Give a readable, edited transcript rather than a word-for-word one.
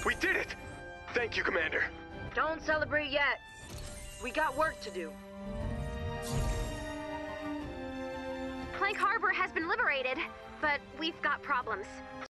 We did it! Thank you, Commander. Don't celebrate yet. We got work to do. Plank Harbor has been liberated, but we've got problems.